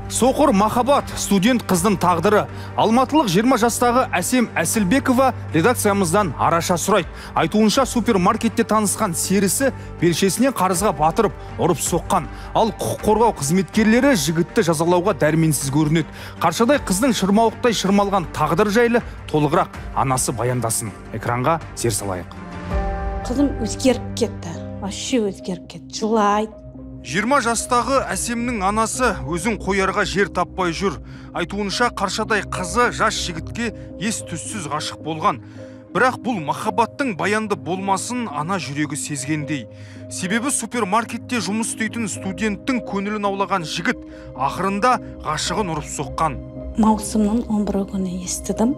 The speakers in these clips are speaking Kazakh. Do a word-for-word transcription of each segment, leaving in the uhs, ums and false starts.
Соқыр махаббат, студент қыздың тағдыры. Алматылық жиырма жастағы Әсем Әсілбекова редакциямыздан араша сұрайды. Айтуынша супермаркетте танысқан серісі белшесіне қарызға батырып, ұрып соққан. Ал құқық қорғау қызметкерлері жігітті жазалауға дәрменсіз көрінеді. Қаршадай қыздың шырмауықтай шырмалған тағдыр жайлы толығырақ анасы баяндасын. Экранға зер салайық. Қызым өзгеріп кетті. Вообще өзгеріп кетті. Жылайды. жиырма жастағы Әсемнің анасы өзін қоярға жер таппай жүр. Айтуынша Қаршадай қызы жас жігітке ес түссіз ғашық болған. Бірақ бұл махаббаттың баянды болмасын ана жүрегі сезгендей. Себебі супермаркетте жұмыс істейтін студенттің көңілін аулаған жігіт ақырында ғашығын ұрып соққан. Маусымның он бірі күні естідім.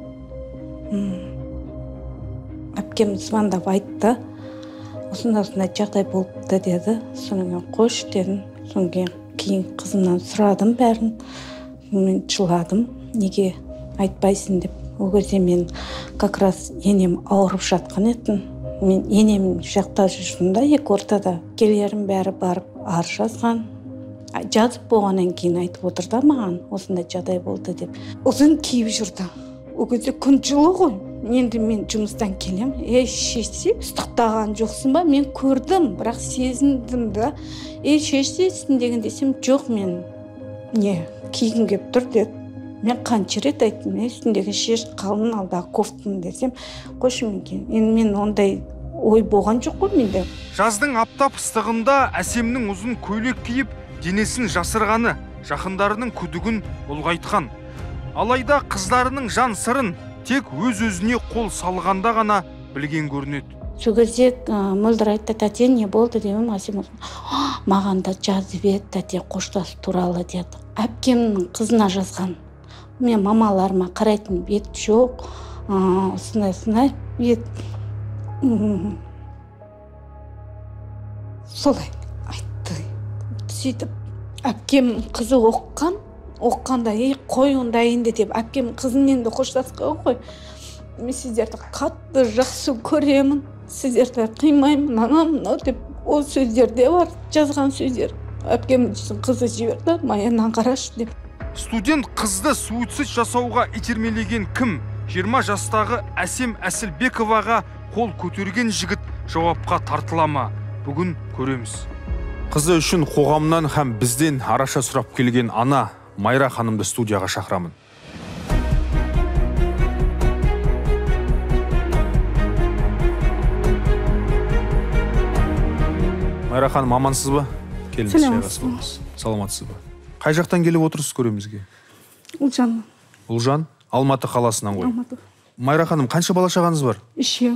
Әпкем звондап айтты. Осындай жағдай болыпты деді. Содан қош дедім. Содан кейін қызымнан сұрадым бәрін. Мен жыладым. Неге айтпайсың деп. Ол кезде мен как раз енем ауырып жатқан етін. Мен енем жақта жүрдім да, екі ортада. Келерім бәрі барып ар жазған. Жазып болғаннан кейін айтып отырды маған. Осындай жағдай болды деп. Ұзын киіп жүрді. Ол кезде күн жылы ғой. Енді мен жұмыстан келем. Ей, шешсе, ұстықтаған жоқсың ба? Мен көрдім, бірақ сезіндім да. Ей, шешсе, сін деген десем, жоқ мен. Не, кигім кеп тұр деді. Мен қанша рет айттым, үстіндегі шеш қалын алдағы кофтын десем, қойшы мен кейін. Енді мен ондай ой болған жоқ қой менде. Жаздың аптап ыстығында Әсемнің ұзын көйлек киіп, денесін жасырғаны, жақындарының күдігін ұлғайтқан. Алайда қыздарының жан сырын тек өз-өзіне қол салғанда ғана білген көрінеді. Сол кезде мөлдір айтты, тәте не болды демем, Әсем маған да жазып еді, тәте қоштасу туралы деді. Әпкемнің қызына жазған. Мен мамаларыма қарайтын бет жоқ, осындай-осындай бет. Солай айтты. Сөйтіп, әпкемнің қызы оққан. Оққанда, ей, қой ондайынды деп, әпкем қызымен де қоштасқан ғой. Мен сіздерді қатты жақсы көремін, сіздерді қимаймын, анам, мынау деп, ол сөздерде бар, жазған сөздер. Әпкем қызы жіберді, Маяннан қарашы деп. Студент қызды суицид жасауға итермелеген кім? жиырма жастағы Әсем Әсілбековаға қол көтерген жігіт жауапқа тартыла ма? Бүгін көреміз. Қызы үшін қоғамнан һәм бізден араша сұрап келген ана Майра ханымды студияға шақырамын. Майра ханым, амансыз ба? Сәлеметсіз. Саламатсыз ба? Қай жақтан келіп отырсыз көремізге? Ұлжан. Ұлжан? Алматы қаласынан ғой. Алматы. Майра ханым, қанша бала шағаңыз бар? Үшеу.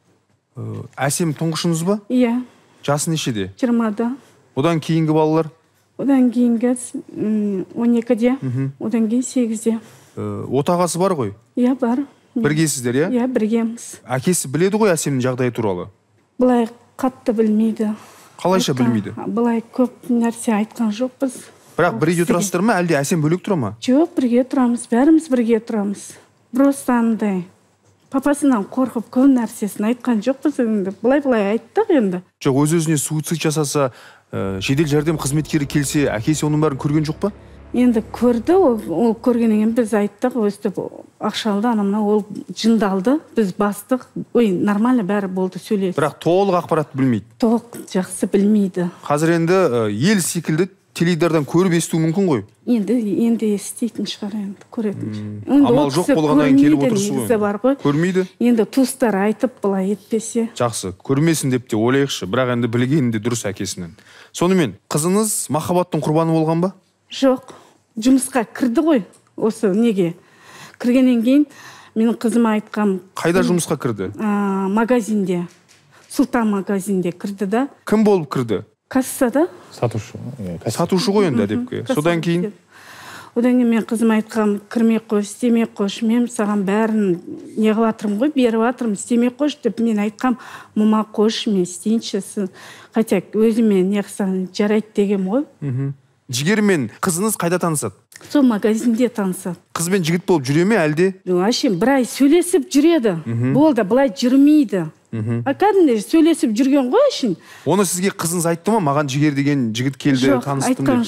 Әсем тұңғышыңыз ба? Иә. Жасы нешеде? жиырмада. Одан кейінгі балалар? Одан кейінгі он екіде, одан кейін сегізде. Отағасы бар ғой? Иә, бар. Біргесіздер, иә? Иә, біргеміз. Әкесі біледі ғой Әсемнің жағдайы туралы? Бұлай қатты білмейді. Қалайша білмейді? Бұлай көп нәрсе айтқан жоқпыз. Бірақ бірге тұрасыздар ма, әлде Әсем бөлек тұра ма? Жоқ, бірге тұрамыз, бәріміз бірге тұрамыз. Просто андай папасынан қорқып көп нәрсесін айтқан жоқпыз енді. Бұлай-бұлай айттық енді. Жоқ, өз-өзіне суицид жасаса, жедел жәрдем қызметкері келсе, әкесі оның бәрін көрген жоқ па? Енді көрді, ол көргеннен біз айттық, өстіп ақшалды анамна ол жындалды, біз бастық, ой, нормально бәрі болды сөйлесіп. Бірақ толық ақпаратты білмейді. Толық жақсы білмейді. Қазір енді ел секілді теледидардан көріп есту мүмкін ғой? Енді енді еститін шығар енді, көретін. Амал жоқ болғаннан келіп отырсыз ғой. Көрмейді? Енді туыстар айтып былай етпесе. Жақсы, көрмесін деп те ойлайықшы, бірақ енді білгенінде дұрыс әкесінен. Сонымен, қызыңыз махаббаттың құрбаны болған ба? Жоқ, жұмысқа кірді ғой, осы неге. Кіргеннен кейін менің қызыма айтқам. Қайда жұмысқа кірді? Магазинде, Сұлтан магазинде кірді да. Кім болып кірді? Кассада. Сатушы. Сатушы ғой енді әдепке. Содан кейін? Одан кейін мен қызыма айтқам, кірмей қош, істемей қош, мен саған бәрін не қылатырым ғой, беріп атырым, істемей қош деп мен айтқам, мұма қош, мен істейінші, хотя өзіме не қылсаң жарайды дегем ғой. Жігермен қызыңыз қайда танысады? Сол магазинде танысады. Қызбен жігіт болып жүре ме әлде? Ашем, бір ай сөйлесіп жүреді. Болды, бұлай жүрмейді. А кәдімгі сөйлесіп жүрген ғой үшін. Оны сізге қызыңыз айтты ма? Маған Жігер деген жігіт келді, таныстым деп. Жоқ, айтқан жоқ.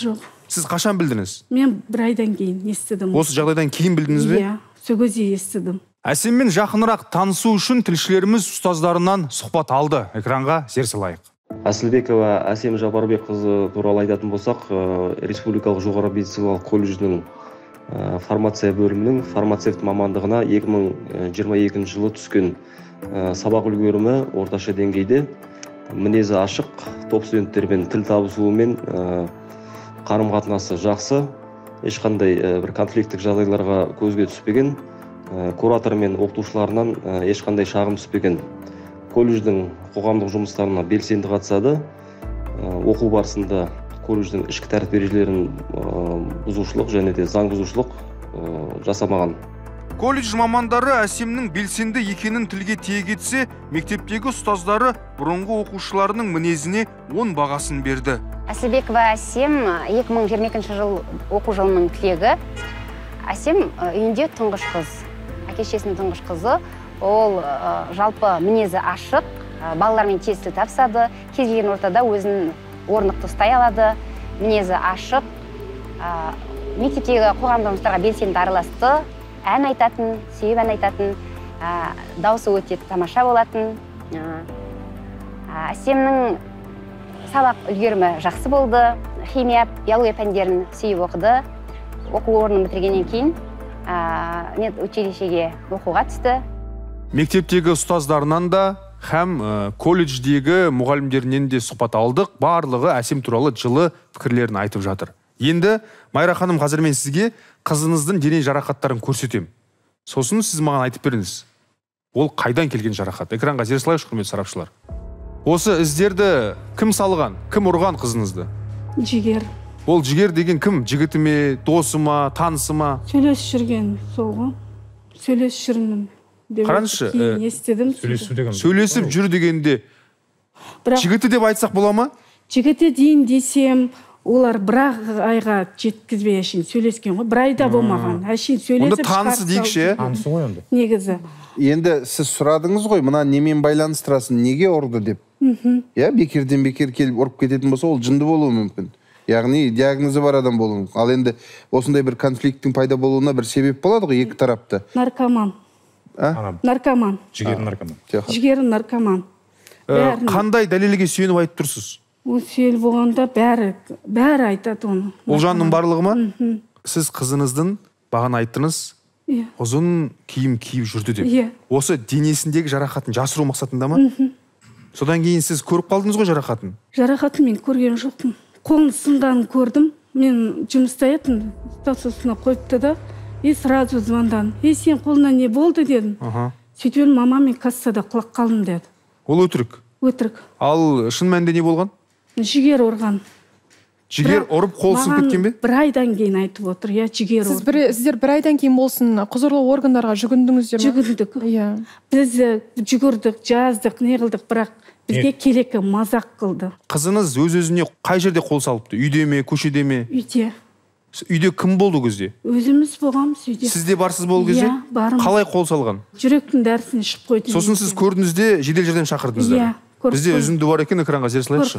Сіз қашан білдіңіз? Мен бір айдан кейін естідім. Осы жағдайдан кейін білдіңіз бе? Иә, сол кезде естідім. Әсеммен жақынырақ танысу үшін тілшілеріміз ұстаздарынан сұхбат алды. Экранға зер салайық. Асылбекова Әсем Жапарбекқызы туралы айтатын болсақ, Республикалық жоғары медициналық колледжінің фармация бөлімінің фармацевт мамандығына екі мың жиырма екінші жылы түскен. Сабақ үлгерімі орташа деңгейде, мінезі ашық, топ студенттермен тіл табысуымен қарым-қатынасы жақсы, ешқандай бір конфликттік жағдайларға көзге түспеген, куратор мен оқытушыларынан ешқандай шағым түспеген. Колледждің қоғамдық жұмыстарына белсенді қатысады. Оқу барысында колледждің ішкі тәртіп ережелерін бұзушылық және де заң бұзушылық жасамаған. Колледж мамандары Әсемнің белсенді екенін тілге тиек етсе, мектептегі ұстаздары бұрынғы оқушыларының мінезіне он бағасын берді. Асылбекова Әсем екі мың жиырма екінші жыл оқу жылының түлегі. Әсем үйінде тұңғыш қыз, әке-шесінің тұңғыш қызы. Ол жалпы мінезі ашық, балалармен тез тіл табысады, кез келген ортада өзін орнықты ұстай алады, мінезі ашық, мектептегі қоғамдық жұмыстарға белсенді араласты, ән айтатын, сүйіп ән айтатын, дауысы өте тамаша болатын. Әсемнің сабақ үлгерімі жақсы болды, химия, биология пәндерін сүйіп оқыды. Оқу орнын бітіргеннен кейін мед училищеге оқуға түсті. Мектептегі ұстаздарынан да һәм колледждегі мұғалімдерінен де сұхбат алдық. Барлығы Әсем туралы жылы пікірлерін айтып жатыр. Енді Майра ханым, қазір мен сізге қызыңыздың дене жарақаттарын көрсетем. Сосын сіз маған айтып беріңіз. Ол қайдан келген жарақат? Экранға зер салайықшы, құрметті сарапшылар. Осы іздерді кім салған? Кім ұрған қызыңызды? Жігер. Ол жігер деген кім? Жігіті ме, досы ма, танысы ма? Сөйлесіп жүрген сол ғой. Сөйлесіп жүрмін. Қараңызшы, сөйлесіп жүр дегенде жігіті деп айтсақ бола ма? Жігіті дейін десем, олар бір айға жеткізбей әшейін сөйлескен ғой. Бір айда болмаған. Әшейін сөйлесіп шығарса. Онда танысы дейікші, е? Танысы ғой енді. Негізі. Енді сіз сұрадыңыз ғой, мына немен байланыстырасын, неге ұрды деп. Я, бекерден бекер келіп ұрып кететін болса, ол жынды болуы мүмкін. Яғни диагнозы бар адам болуы мүмкін. Ал енді осындай бір конфликттің пайда болуына бір себеп болады ғой, екі тарапты. Наркоман. Наркоман. Жігері наркоман. Жігері наркоман. Қандай дәлелге сүйеніп айтып тұрсыз? Ол сүйел болғанда бәрі, бәрі айтады оны. Ол жанның барлығы ма? Сіз қызыңыздың бағана айттыңыз, ұзын киім киіп жүрді деп. Осы денесіндегі жарақатын жасыру мақсатында ма? Содан кейін сіз көріп қалдыңыз ғой жарақатын? Жарақатын мен көрген жоқпын. Қолын сынғанын көрдім. Мен жұмыста едім, стационарына қойыпты да. И сразу звондан. И сен қолына не болды дедім. Сөйтіп мама мен кассада құлап қалдым деді. Ол өтірік? Өтірік. Ал шын мәнінде не болған? Жігер ұрған. Жігер ұрып қол сынып кеткен бе? Бір айдан кейін айтып отыр, я жігер ұрды. Сіздер бір айдан кейін болсын құзырлы органдарға жүгіндіңіздер ме? Жүгіндік. Біз жүгірдік, жаздық, не қылдық, бірақ бізге келекі мазақ қылды. Қызыңыз өз-өзіне қай жерде қол салыпты? Үйде ме, көшеде ме? Үйде. Үйде кім болды көзде? Өзіміз болғанбыз үйде. Сізде барсыз бол көзде? Иә, барым. Қалай қол салған? Жүректің дәрісін ішіп қойдым. Сосын сіз көрдіңіз де жедел жәрдем шақырдыңыздар? Иә, көрдім. Бізде үзінді бар екен, экранға зер салайықшы.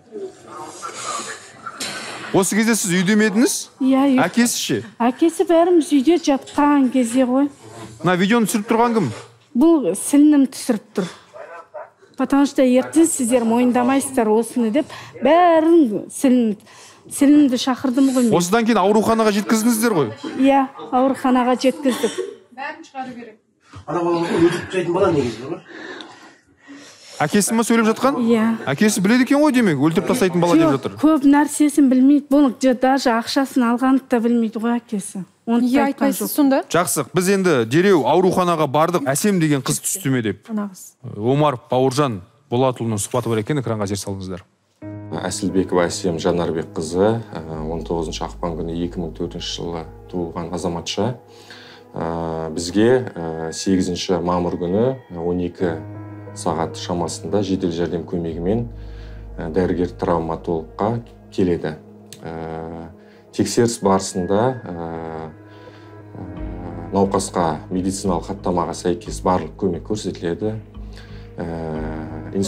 Осы кезде сіз үйде ме едіңіз? Иә, үйде. Әкесі ше? Әкесі бәріміз үйде жатқан кезде ғой. Мына видеоны түсіріп тұрған кім? Бұл сілінім түсіріп тұр. Потому что ертең сіздер мойындамайсыздар осыны деп, бәрін сілінімді шақырдым ғой. Осыдан кейін ауруханаға жеткіздіңіздер ғой? Иә, ауруханаға жеткіздік. Бәрін шығару керек. Ана балаға өтіп тастайтын бала негізі ғой? Әкесі ма сөйлеп жатқан? Иә. Әкесі біледі екен ғой демек, өлтіріп тастайтын бала деп жатыр. Көп нәрсесін білмейді, бұның даже ақшасын алғанды да білмейді ғой әкесі. Иә, айтпайсыз сонда? Жақсы, біз енді дереу ауруханаға бардық. Әсем деген қыз түсті ме деп. Омаров Бауыржан Болатұлының сұхбаты бар екен, экранға зер салыңыздар. Асылбекова Әсем Жанарбекқызы он тоғызыншы ақпан күні екі мың төртінші жылы туылған азаматша. Бізге сегізінші мамыр күні он екі сағат шамасында жедел жәрдем көмегімен дәрігер травматологқа келеді. Тексеріс барысында науқасқа медициналық хаттамаға сәйкес барлық көмек көрсетіледі.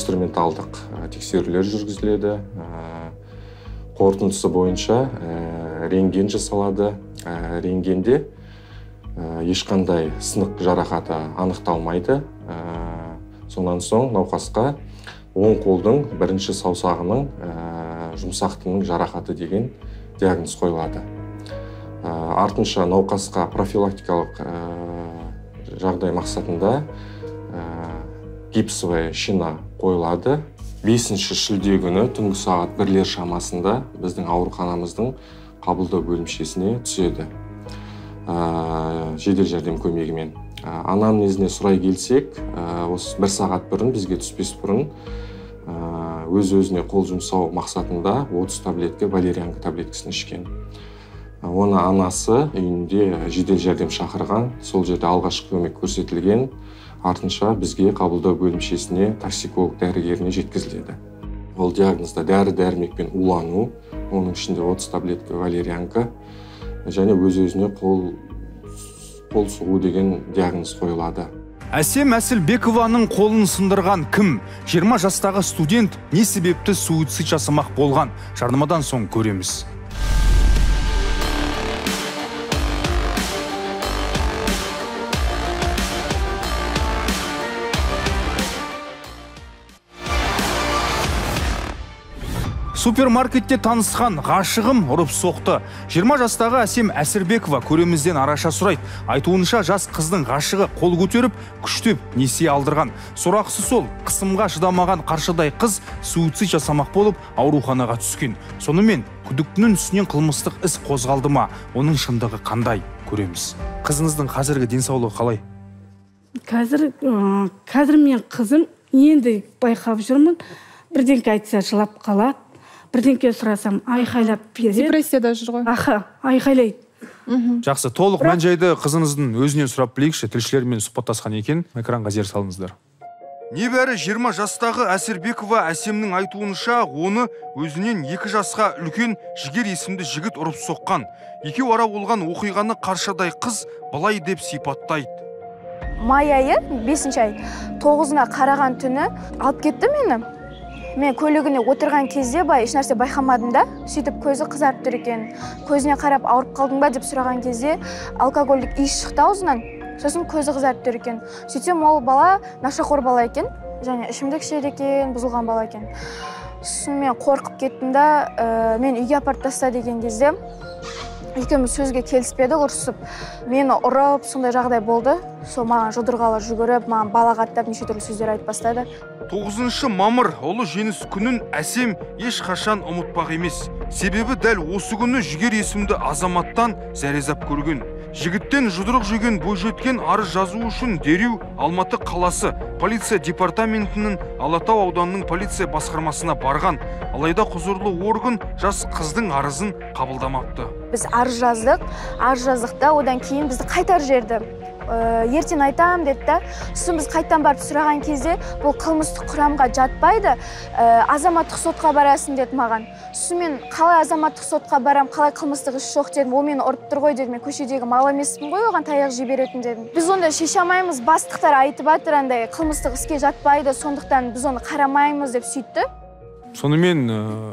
Инструменталдық тексерулер жүргізіледі. Қорытындысы бойынша рентген жасалады. Рентгенде ешқандай сынық жарақаты анықталмайды. Сонан соң науқасқа оң қолдың бірінші саусағының жұмсақтының жарақаты деген диагноз қойылады. Артынша науқасқа профилактикалық жағдай мақсатында гипсовая шина қойылады. бесінші шілде күні түнгі сағат бірлер шамасында біздің ауруханамыздың қабылдау бөлімшесіне түседі. Жедел жәрдем көмегімен. Анамнезіне сұрай келсек, осы бір сағат бұрын, бізге түспес бұрын, өз-өзіне қол жұмсау мақсатында отыз таблетка валерианка таблеткасын ішкен. Оны анасы үйінде жедел жәрдем шақырған, сол жерде алғашқы көмек көрсетілген, артынша бізге қабылдау бөлімшесіне токсиколог дәрігеріне жеткізіледі. Ол диагнозда дәрі-дәрмекпен улану, оның ішінде отыз таблетка валерианка және өз-өзіне қол қол сұғу деген диагноз қойылады. Әсем Әсілбекованың қолын сындырған кім? жиырма жастағы студент не себепті суицид жасамақ болған? Жарнамадан соң көреміз. Супермаркетте танысқан ғашығым ұрып соқты. жиырма жастағы Әсем Әсілбекова көремізден араша сұрайды. Айтуынша жас қыздың ғашығы қол көтеріп, күштеп несие алдырған. Сұрақсы сол, қысымға шыдамаған қаршадай қыз суицид жасамақ болып ауруханаға түскен. Сонымен күдіктінің үстінен қылмыстық іс қозғалды ма? Оның шындығы қандай? Көреміз. Қызыңыздың қазіргі денсаулығы қалай? Қазір, қазір мен қызым енді байқап жүрмін. Бірдеңке айтса жылап қалады. Бірдеңке сұрасам айқайлап береді. Депрессияда жүр ғой. Аха, айқайлайды. Жақсы, толық мән-жайды қызыңыздың өзінен сұрап білейікші. Тілшілермен сұхбаттасқан екен. Экранға зер салыңыздар. Небәрі жиырма жастағы Әсілбекова Әсемнің айтуынша, оны өзінен екі жасқа үлкен Жігер есімді жігіт ұрып соққан. Екеу ара болған оқиғаны қаршадай қыз былай деп сипаттайды. Май айы, бесінші ай, тоғызына қараған түні алып кетті мені. Мен көлігіне отырған кезде бай ешнәрсе байқамадым да, сөйтіп көзі қызарып тұр екен. Көзіне қарап ауырып қалдың ба деп сұраған кезде алкогольдік иіс шықты аузынан. Сосын көзі қызарып тұр екен. Сөйтсем ол бала нашақор бала екен, және ішімдік ішеді екен, бұзылған бала екен. Сосын мен қорқып кеттім да, мен үйге апарып таста деген кезде екеуміз сөзге келіспеді, ұрсып. Мені ұрып, сондай жағдай болды. Сол маған жұдырғалы жүгіріп, маған балағаттап неше түрлі сөздер айтып бастады. тоғызыншы мамыр ұлы жеңіс күнін Әсем ешқашан ұмытпақ емес. Себебі дәл осы күні Жігер есімді азаматтан зәрезап көрген. Жігіттен жұдырық жеген бойжеткен арыз жазу үшін дереу Алматы қаласы полиция департаментінің Алатау ауданының полиция басқармасына барған. Алайда құзырлы орган жас қыздың арызын қабылдамапты. Біз арыз жаздық, арыз жаздықта одан кейін бізді қайтар жерді. Ертең айтам деді да, сосын біз қайттан барып сұраған кезде бұл қылмыстық құрамға жатпайды, азаматтық сотқа барасың деді маған. Сосын мен қалай азаматтық сотқа барам, қалай қылмыстық іс жоқ дедім, ол мені ұрып тұр ғой дедім, мен көшедегі мал емеспін ғой, оған таяқ жіберетін дедім. Біз онда шеше алмаймыз, бастықтар айтып жатыр, андай қылмыстық іске жатпайды, сондықтан біз оны қарамаймыз деп сөйтті. Сонымен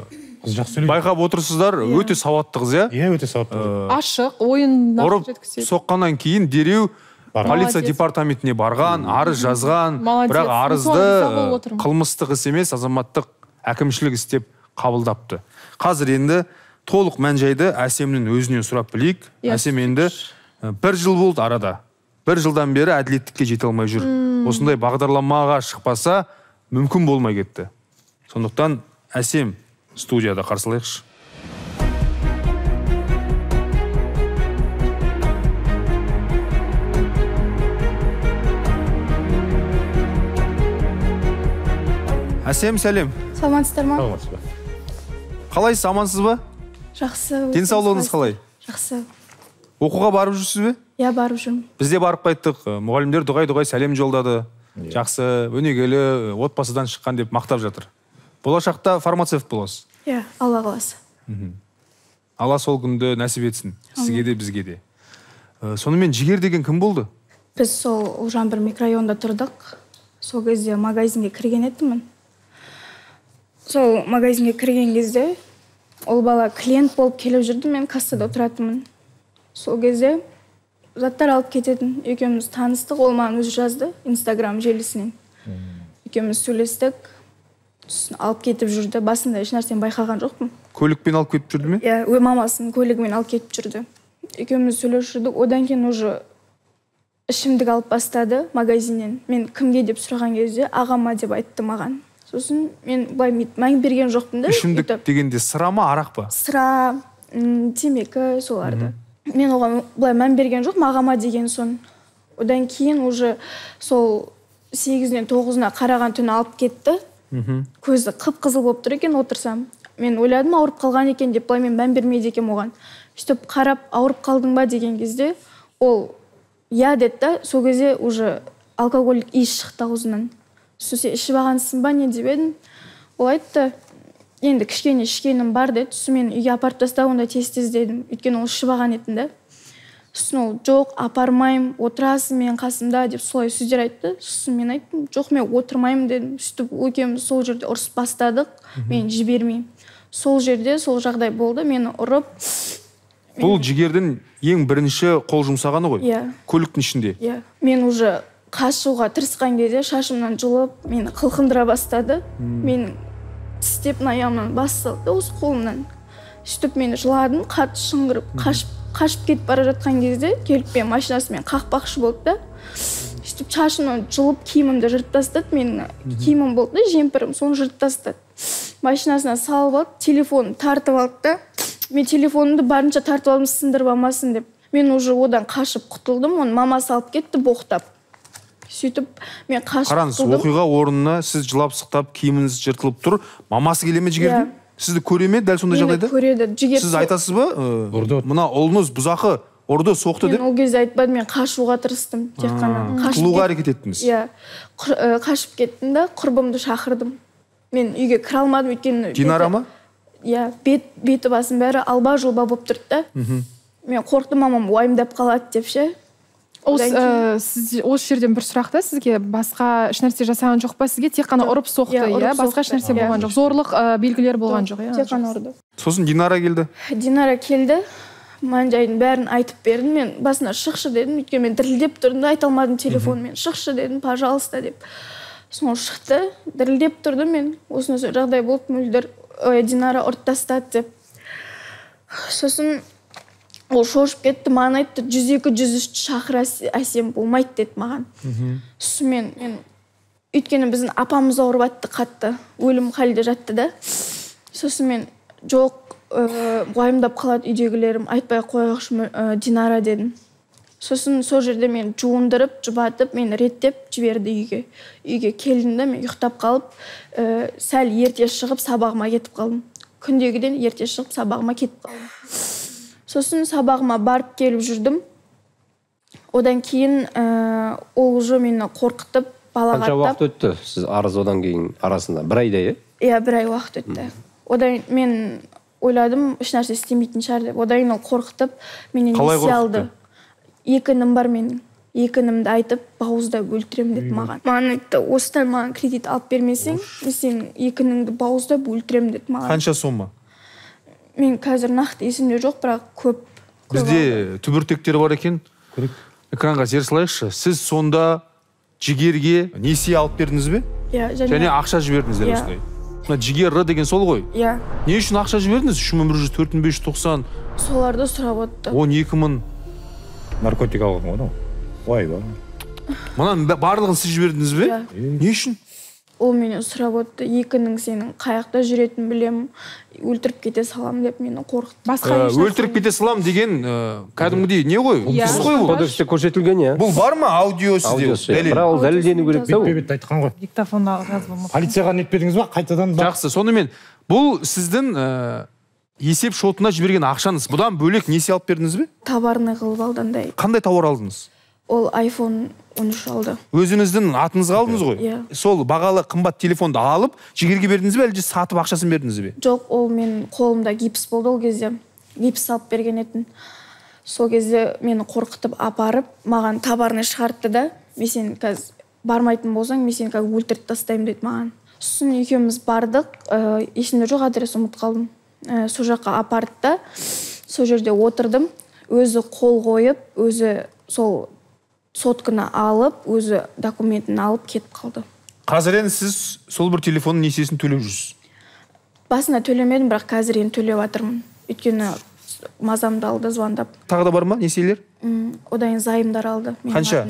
байқап отырсыздар, өте сауатты қыз, иә? Иә, өте сауатты. Ашық, ойын ұрып соққаннан кейін дереу полиция департаментіне барған, арыз жазған, бірақ арызды қылмыстық іс емес, азаматтық әкімшілік істеп қабылдапты. Қазір енді толық мән-жайды Әсемнің өзінен сұрап білейік. Әсем енді бір жыл болды арада. Бір жылдан бері әділеттікке жете алмай жүр. Осындай бағдарламаға шықпаса, мүмкін болмай кетті. Сондықтан Әсем студияда қарсылайықшы. Әсем, сәлем. Саламатсыздар ма? Қалайсыз, амансыз ба? Жақсы. Денсаулығыңыз қалай? Жақсы. Оқуға барып жүрсіз бе? Иә, барып жүрмін. Бізде барып қайттық, мұғалімдер дұғай-дұғай сәлем жолдады. Жақсы, өнегелі, отбасыдан шыққан деп мақтап жатыр. Болашақта фармацевт боласыз? Иә, Алла қаласа. Алла сол күнді нәсіп етсін. Сізге де, бізге де. Сонымен Жігер деген кім болды? Біз сол Ұлжан бір микрорайонда тұрдық. Сол кезде магазинге кірген едім мен. Сол магазинге кірген кезде ол бала клиент болып келіп жүрді, мен кассада отыратынмын. Сол кезде заттар алып кететін. Екеуміз таныстық, ол маған өзі жазды Инстаграм желісінен. Екеуміз сөйлестік, алып кетіп жүрді. Басында еш нәрсені байқаған жоқпын. Көлікпен алып кетіп жүрді ме? Иә, өз мамасының көлігімен алып кетіп жүрді. Екеуміз сөйлесіп жүрдік. Одан кейін уже ішімдік алып бастады магазиннен. Мен кімге деп сұраған кезде ағама деп айтты маған. Сосын мен былай мән берген жоқпын да. Ішімдік дегенде сыра ма, арақ па? Сыра, темекі, соларды. Мен оған былай мән берген жоқпын, ағама деген сон. Одан кейін уже сол сегізден тоғызына қараған түні алып кетті. Көзі қып-қызыл болып тұр екен, отырсам. Мен ойладым, ауырып қалған екен деп, былай мен мән бермейді екем оған. Сөйтіп қарап, ауырып қалдың ба деген кезде, ол я деді, сол кезде уже алкоголик иіс шықты аузынан. Сөйтсе, ішіп алғансың ба не деп едім. Ол айтты, енді кішкене ішкенім бар деді. Сосын мен үйге апарып таста, онда тез-тез дедім. Өйткені ол ішіп алған етін да. Сосын ол жоқ, апармайым, отырасың мен қасымда деп солай сөздер айтты. Сосын мен айттым, жоқ, мен отырмаймын дедім. Сөйтіп екеуміз сол жерде ұрысып бастадық, мен жібермеймін. Сол жерде сол жағдай болды, мені ұрып. Бұл жігердің ең бірінші қол жұмсағаны ғой? Иә. Көліктің ішінде? Иә. Мен уже қашуға тырысқан кезде шашымнан жұлып, мені қылқындыра бастады. Мен тістеп аяғымнан бас салды, осы қолымнан. Сөйтіп мені жыладым, қатты шыңғырып, қашып, қашып кетіп бара жатқан кезде келіп мен машинасымен қақпақшы болды да. Сөйтіп шашымнан жұлып киімімді жыртып тастады. Менің киімім болды да, жемпірім, соны жыртып тастады. Машинасына салып алып, телефонын тартып алды да. Мен телефонымды барынша тартып алдым, сындырып алмасын деп. Мен уже одан қашып құтылдым, оны мамасы алып кетті боқтап. Сөйтіп мен қашып Қараңыз, құтылдым. оқиға орнына сіз жылап сықтап, киіміңіз жыртылып тұр. Мамасы келе ме жігердің? Сізді көре ме дәл сондай жағдайда? Мені көреді. Жігер Сіз айтасыз ба? Мына ұлыңыз бұзақы ұрды, соқты деп? Мен ол кезде айтпадым, мен қашуға тырыстым, тек қана. Құтылуға әрекет еттіңіз? Иә. Қашып кеттім да, құрбымды шақырдым. Мен үйге кіре алмадым, өйткені Динара ма? Иә, беті басым бәрі алба-жұлба болып тұрды да. Мен қорқтым, мамам уайымдап қалады деп ше. Сіз осы жерден бір сұрақта, сізге басқа ешнәрсе жасаған жоқ па? Сізге тек қана ұрып соқты, иә? Басқа ешнәрсе болған жоқ. Зорлық белгілер болған жоқ, иә? Тек қана ұрды. Сосын Динара келді? Динара келді. Мән-жайын бәрін айтып бердім. Мен басына шықшы дедім, өйткені мен дірілдеп тұрдым да, айта алмадым телефонмен. Шықшы дедім, пожалуйста деп. Соң шықты, дірілдеп тұрдым мен. Осыны жағдай болды, мөлдір Динара ұрып тастады деп. Сосын ол шошып кетті, маған айтты, жүз екі жүз үш шақыр Әсем болмайды деді маған. Сосын мен, өйткені біздің апамыз ауырып атты қатты, өлім халде жатты да. Сосын мен, жоқ, уайымдап қалады үйдегілерім, айтпай қойғақшы Динара дедім. Сосын сол жерде мен жуындырып, жұбатып, мен реттеп жіберді үйге. Үйге келдім да, мен ұйықтап қалып, сәл ерте шығып, сабағыма кетіп қалдым. Күндегіден ерте шығып, сабағыма кетіп қалдым. Сосын сабағыма барып келіп жүрдім. Одан кейін ол уже мені қорқытып, балағаттап. Қанша уақыт өтті сіз арыз одан кейін арасында? Бір айда, е? Иә, бір ай уақыт өтті. Одан мен ойладым, еш нәрсе істемейтін шығар деп. Одан кейін ол қорқытып, менен несие алды. Екі інім бар менің. Екі інімді айтып, бауыздап өлтірем деді маған. Маған айтты, осыдан маған кредит алып бермесең, сен екі ініңді бауыздап өлтірем деді маған. Қанша сома? Мен қазір нақты есімде жоқ, бірақ көп. Бізде түбіртектер бар екен. Экранға зер салайықшы. Сіз сонда жігерге несие алып бердіңіз бе? Иә, және ақша жібердіңіздер осылай. Мына жігер Р деген сол ғой? Иә. Не үшін ақша жібердіңіз? үш мың бір жүз, төрт мың бес жүз тоқсан. Соларды сұрап отты. он екі мың. Наркотик алған ғой, ой ба. Мұнан барлығын сіз жібердіңіз бе? Не үшін? Ол менен сұрап отты, екінің сенің қаяқта жүретін білем, өлтіріп кете салам деп мені қорқытты. Өлтіріп кете салам деген кәдімгідей не ғой? Біз ғой бұл? Кодексте көрсетілген, иә. Бұл бар ма аудио сізде? Бірақ ол дәлелдену керек та. Бет-бет айтқан ғой. Диктофонда жазылмады. Полицияға нетпедіңіз ба? Қайтадан ба? Жақсы, сонымен бұл сіздің есеп шотына жіберген ақшаңыз. Бұдан бөлек несие алып бердіңіз бе? Товарный қылып алдандай. Қандай тауар алдыңыз? Ол айфон он үш алды. Өзіңіздің атыңызға алдыңыз ғой? Иә. Сол бағалы қымбат телефонды алып, жігерге бердіңіз бе, әлде сатып ақшасын бердіңіз бе? Жоқ, ол мен қолымда гипс болды ол кезде. Гипс алып берген етін. Сол кезде мені қорқытып апарып, маған товарный шығартты да, мен сен қазір бармайтын болсаң, мен сені қазір өлтіріп тастаймын деді маған. Сосын екеуміз бардық, есімде жоқ, адрес ұмытып қалдым. сол жаққа апарды да, сол жерде отырдым, өзі қол қойып, өзі сол сотканы алып, өзі документін алып кетіп қалды. Қазір енді сіз сол бір телефонның несиесін төлеп жүрсіз? Басында төлемедім, бірақ қазір енді төлеп жатырмын. Өйткені мазамды алды звондап. Тағы да бар ма несиелер? Одан зайымдар алды. Қанша?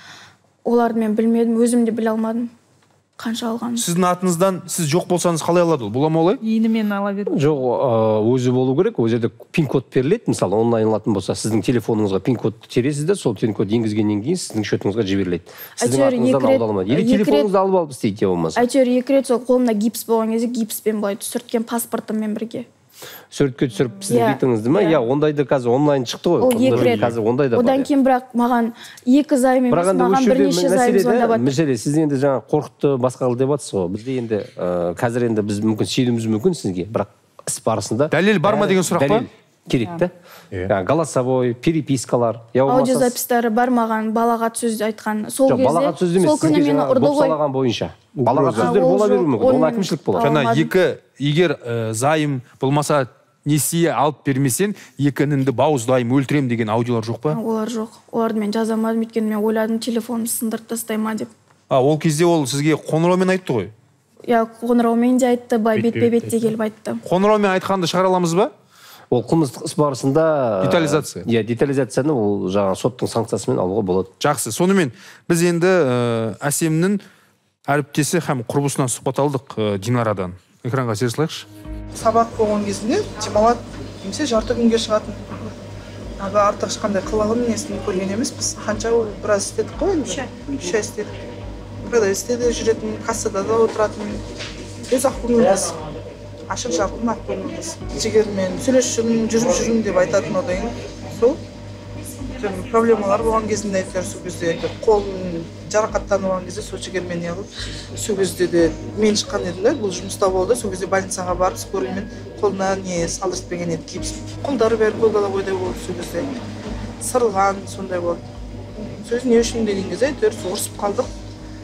Оларды мен білмедім, өзім де біле алмадым. Қанша алғанын. Сіздің атыңыздан сіз жоқ болсаңыз қалай алады ол? Бола ма олай? Енімен ала берді. Жоқ, өзі болу керек. Ол жерде пин-код беріледі. Мысалы, онлайн алатын болса, сіздің телефоныңызға пин-код тересіз де, сол пин-код енгізгеннен кейін сіздің шотыңызға жіберіледі. Сіздің атыңыздан алып алмайды. Или телефоныңызды алып алып істейді болмаса. Әйтеуір екі рет сол қолымда гипс болған кезде гипспен былай түсірткен паспортыммен бірге. Суретке түсіріп сіздің бетіңізді ма? Я, ондайды қазір онлайн шықты ғой. Ол екі рет. Одан кейін бірақ маған екі зайым емес, маған бірнеше зайым звондап жатыр. Мәселе, сіз енді жаңа қорқытты, басқа қылды деп жатсыз ғой. Бізде енді қазір енді біз мүмкін сенуіміз мүмкін сізге, бірақ іс барысында дәлел бар ма деген сұрақ па? Дәлел керек та. Голосовой, перепискалар. Аудиозапистары бар маған, балағат сөз айтқан. Сол кезде, сол күні мені ұрды ғой. Балағат бойынша. Балағат сөздер бола беруі мүмкін, ол әкімшілік болады. Жаңа екі, егер зайым болмаса несие алып бермесен, екініңді бауыздайым, өлтірем деген аудиолар жоқ па? Олар жоқ. Оларды мен жазамадым, өйткені мен ойладым телефонымды сындырып тастай ма деп. Ол кезде ол сізге қоңыраумен айтты ғой? Иә, қоңыраумен де айтты, бай бетпе-бетте келіп айтты. Қоңыраумен айтқанды шығара аламыз ба? Ол қылмыстық іс барысында детализация. Иә, детализацияны ол жаңа соттың санкциясымен алуға болады. Жақсы. Сонымен біз енді Әсемнің әріптесі һәм құрбысынан сұхбат алдық Динарадан. Экранға жібере салайықшы. Сабақ болған кезінде демалады, немесе жарты күнге шығатын. Аға артық ешқандай қылығын несін көрген емеспіз. Қанша біраз істедік қой енді. Үш ай істедік. Продавецте жүретін, кассада да отыратын. Өз ақ көңіліміз. Ашық жарқын ақ көңіліміз. Жігермен сөйлесіп жүрмін, жүріп жүрмін деп айтатын одан сол. Проблемалар болған кезінде әйтеуір сол кезде қолын жарақаттанып алған кезде сол жігермен не қылып, сол кезде де мен шыққан едім да, бұл жұмыста болды. Сол кезде больницаға барып, скорыймен қолына не салдыртпеген еді, гипс. Қолдары бәрі голголовойдай болды сол кезде. Сырылған сондай болды. Сөз не үшін деген кезде әйтеуір ұрысып қалдық.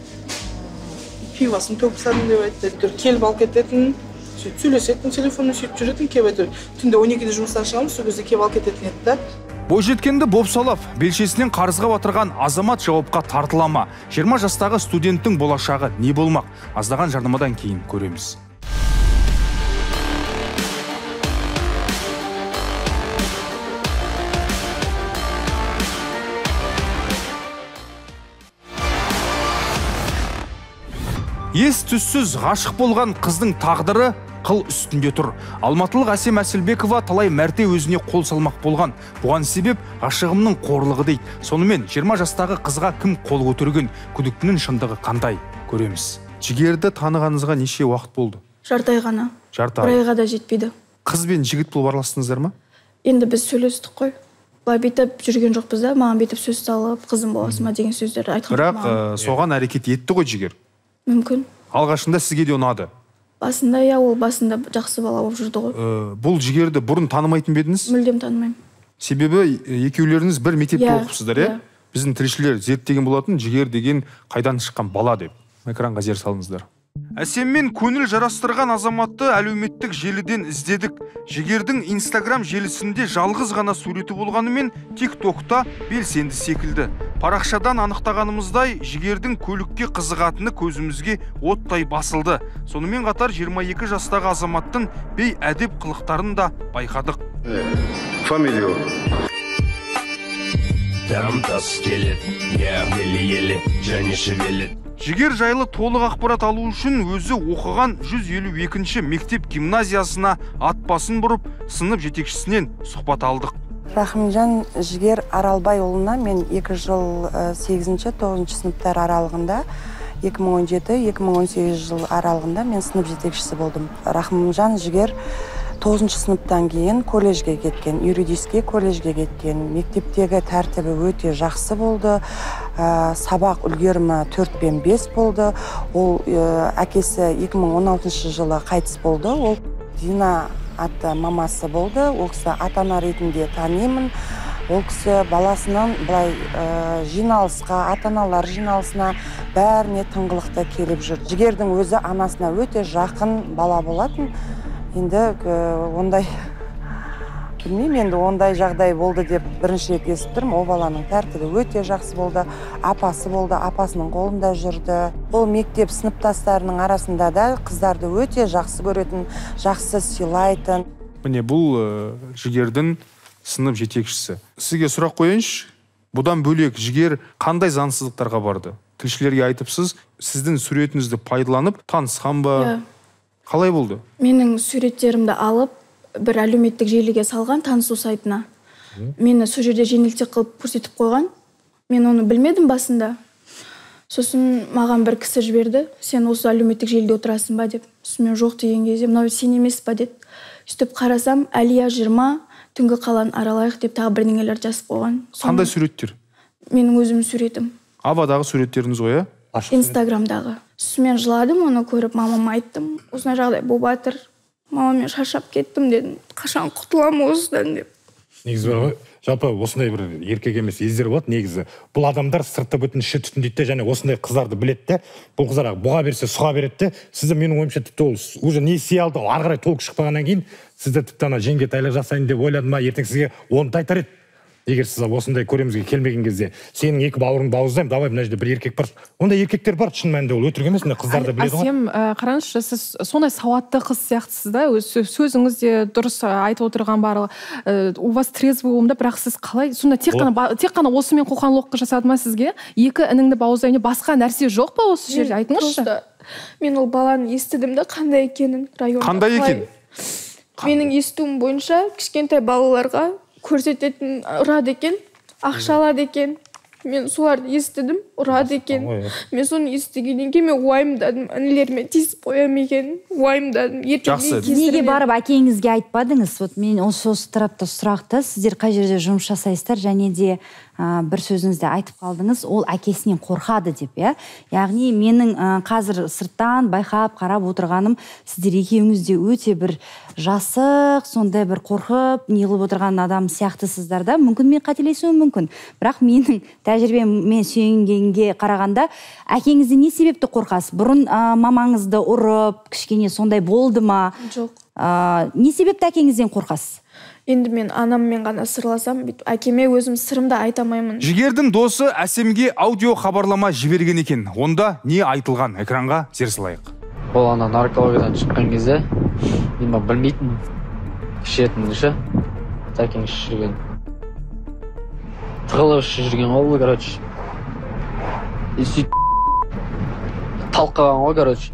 Пивасын төгіп тастадым деп айтты. Әйтеуір келіп алып кететін, сөйлесетін, телефонмен сөйтіп жүретін, келіп әйтеуір түнде он екіде жұмыстан шығамыз, сол кезде келіп алып кететін еді да. Бойжеткенді бопсалап, белшесінен қарызға батырған азамат жауапқа тартылама. жиырма жастағы студенттің болашағы не болмақ? Аздаған жарнамадан кейін көреміз. Ес түссіз ғашық болған қыздың тағдыры қыл үстінде тұр. Алматылық Әсем Әсілбекова талай мәрте өзіне қол салмақ болған. Бұған себеп ғашығымның қорлығы дейді. Сонымен жиырма жастағы қызға кім қол көтерген? Күдіктінің шындығы қандай? Көреміз. Жігерді танығаныңызға неше уақыт болды? Жарты ай ғана. Жарты ай. бір айға да жетпейді. Қыз бен жігіт болып араластыңыздар ма? Енді біз сөйлестік қой. Былай бүйтіп жүрген жоқпыз да, маған бүйтіп сөз салып, қызым боласың ба деген сөздерді айтқан. Бірақ соған әрекет етті ғой жігер. Мүмкін. Алғашында сізге де ұнады. Басында я ол басында жақсы бала болып жүрді ғой. Бұл жігерді бұрын танымайтын ба едіңіз? Мүлдем танымаймын. Себебі екеулеріңіз бір мектепте оқыпсыздар, иә? Біздің тілшілер зерттеген болатын, жігер деген қайдан шыққан бала деп. Экранға зер салыңыздар. Әсеммен көңіл жарастырған азаматты әлеуметтік желіден іздедік. Жігердің Инстаграм желісінде жалғыз ғана суреті болғанымен тик-токта белсенді секілді. Парақшадан анықтағанымыздай, жігердің көлікке қызығатыны көзімізге оттай басылды. Сонымен қатар жиырма екі жастағы азаматтың бей әдеп қылықтарын да байқадық. Фамилия. Жігер жайлы толық ақпарат алу үшін өзі оқыған жүз елу екінші мектеп гимназиясына ат басын бұрып, сынып жетекшісінен сұхбат алдық. Рахымжан Жігер Аралбайұлына мен екі жыл сегізінші тоғызыншы сыныптар аралығында, екі мың он жеті екі мың он сегіз жыл аралығында мен сынып жетекшісі болдым. Рахымжан Жігер тоғызыншы сыныптан кейін колледжге кеткен, юридический колледжге кеткен. Мектептегі тәртібі өте жақсы болды. Сабақ үлгерімі төрт пен бес болды. Ол әкесі екі мың он алтыншы жылы қайтыс болды. Ол Дина атты мамасы болды. Ол кісі ата-ана ретінде танимын. Ол кісі баласынан былай жиналысқа, ата-аналар жиналысына бәріне тыңғылықты келіп жүр. Жігердің өзі анасына өте жақын бала болатын. енді ондай білмеймін, енді ондай жағдай болды деп бірінші рет естіп тұрмын. Ол баланың тәртібі өте жақсы болды, апасы болды, апасының қолында жүрді. Ол мектеп сыныптастарының арасында да қыздарды өте жақсы көретін, жақсы сыйлайтын. Міне бұл Жігердің сынып жетекшісі. Сізге сұрақ қояйыншы, бұдан бөлек Жігер қандай заңсыздықтарға барды? Тілшілерге айтыпсыз, сіздің суретіңізді пайдаланып танысқан ба? Қалай болды? Менің суреттерімді алып, бір әлеуметтік желіге салған танысу сайтына. Мені сол жерде жеңілтек қылып көрсетіп қойған. Мен оны білмедім басында. Сосын маған бір кісі жіберді, сен осы әлеуметтік желіде отырасың ба деп. Мен жоқ деген кезде, мынау сен емес па деді. Сөйтіп қарасам, Әлия жиырма, түнгі қаланы аралайық деп тағы бірдеңелер жазып қойған. Қандай суреттер? Менің өзім суретім. Авадағы суреттеріңіз ғой, а? Инстаграмдағы. Мен жыладым, оны көріп, мамама айттым. Осындай жағдай болып жатыр. Мама, мен шаршап кеттім дедім. Қашан құтыламын осыдан деп. Негізі бар ғой, жалпы осындай бір еркек емес ездер болады. Негізі бұл адамдар сыртта бүтін іші түтін дейді, және осындай қыздарды біледі де, бұл қыздар бұға берсе сұға береді де, сізді менің ойымша тіпті ол уже не істей алды, ары қарай толық шықпағаннан кейін сізді тіпті ана жеңге тайлық жасайын деп ойлады ма, ертең сізге оны да айтар еді. Егер сіз осындай көремізге келмеген кезде, сенің екі бауырыңды бауыздаймын, давай мына жерде бір еркек бар. Ондай еркектер бар, шын мәнінде ол өтірік емес, мына қыздарды біледі ғой. Әсем, қараңызшы, сіз сондай сауатты қыз сияқтысыз да, сөзіңіз де дұрыс айтып отырған барлығы. У вас трезвый ум да, бірақ сіз қалай, сонда тек қана тек қана осымен қоқан-лоққы жасады ма сізге? Екі ініңді бауыздаймын, басқа нәрсе жоқ па осы жерде? Айтыңызшы. Мен ол баланы естідім де, қандай екенін районда. Қандай екен? Менің естуім бойынша кішкентай балаларға көрсететін ұрады екен, ақша алады екен. Мен соларды естідім, ұрады екен. Мен соны естігеннен кейін мен уайымдадым, інілеріме тиісіп қоямын екен, уайымдадым. Жақсы. Неге барып әкеңізге айтпадыңыз? Вот мен осы осы тарапта сұрақты, сіздер қай жерде жұмыс жасайсыздар, және де бір сөзіңізде айтып қалдыңыз, ол әкесінен қорқады деп, иә? Яғни менің қазір сырттан байқап қарап отырғаным, сіздер екеуіңіз де өте бір жасық, сондай бір қорқып, неғылып отырған адам сияқтысыздар да. Мүмкін мен қателесуім мүмкін. Бірақ менің тәжірибеме сүйенгенге қарағанда, әкеңізді не себепті қорқасыз? Бұрын мамаңызды ұрып, кішкене сондай болды ма? Жоқ. Не себепті әкеңізден қорқасыз? Енді мен анаммен ғана сырласам, әкеме өзім сырымды айтамаймын. Жігердің досы Әсемге аудио хабарлама жіберген екен. Онда не айтылған? Экранға зер салайық. Ол ана наркологиядан шыққан кезде, мен білмейтін ішетін ше, тәкең ішіп жүрген. Тығылып ішіп жүрген ол, короче. И сөйтіп талқыған ғой, короче.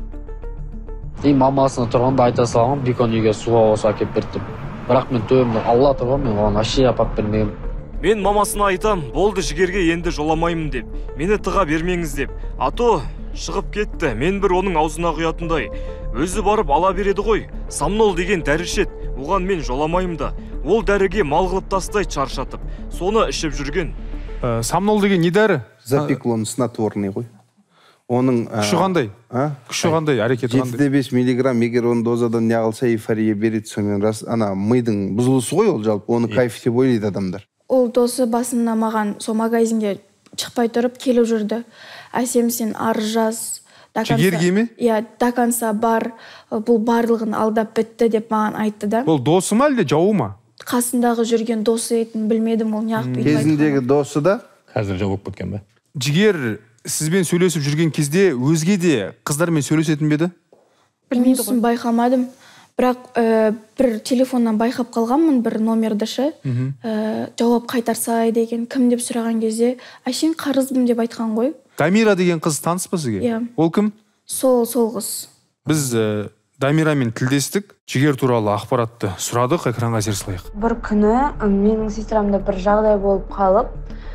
И мамасына тұрғанда айта салған, бекон үйге суға осы әкеп берді. Бірақ мен төбемді алла тұрған, мен оған аши апап бермеймін. Мен мамасына айтам, болды Жігерге енді жоламаймын деп, мені тыға бермеңіз деп. Ато шығып кетті, мен бір оның аузына құятындай. Өзі барып ала береді ғой, самнол деген дәрі ішет, оған мен жоламаймын да. Ол дәріге мал қылып тастай чаршатып, соны ішіп жүрген. Самнол деген не дәрі? Запеклон снотворный ғой. Оның күші қандай? Күші қандай, әрекеті қандай? жеті де бес миллиграмм, егер оны дозадан не қылса эйфория береді, сонымен рас, ана мидың бұзылысы ғой ол жалпы, оны кайф деп ойлайды адамдар. Ол досы басында маған сол магазинге шықпай тұрып келіп жүрді. Әсем, сен арыз жаз. Жігерге ме? Иә, даканса бар, бұл барлығын алдап бітті деп маған айтты да. Ол досы ма әлде жауы ма? Қасындағы жүрген досы етін білмедім, ол неғып бүйтіп айтқан. Кезіндегі досы да? Қазір жау болып кеткен бе? Жігер сізбен сөйлесіп жүрген кезде өзге де қыздармен сөйлесетін беді? Білмейді ғой. Байқамадым. Бірақ бір телефоннан байқап қалғанмын бір номерді ше. Жауап қайтарсай деген, кім деп сұраған кезде, әшейін қарызбын деп айтқан ғой. Дамира деген қыз таныс па сізге? Иә. Ол кім? Сол, сол қыз. Біз Дамирамен тілдестік, Жігер туралы ақпаратты сұрадық, экранға зер салайық. Бір күні менің сестрамда бір жағдай болып қалып,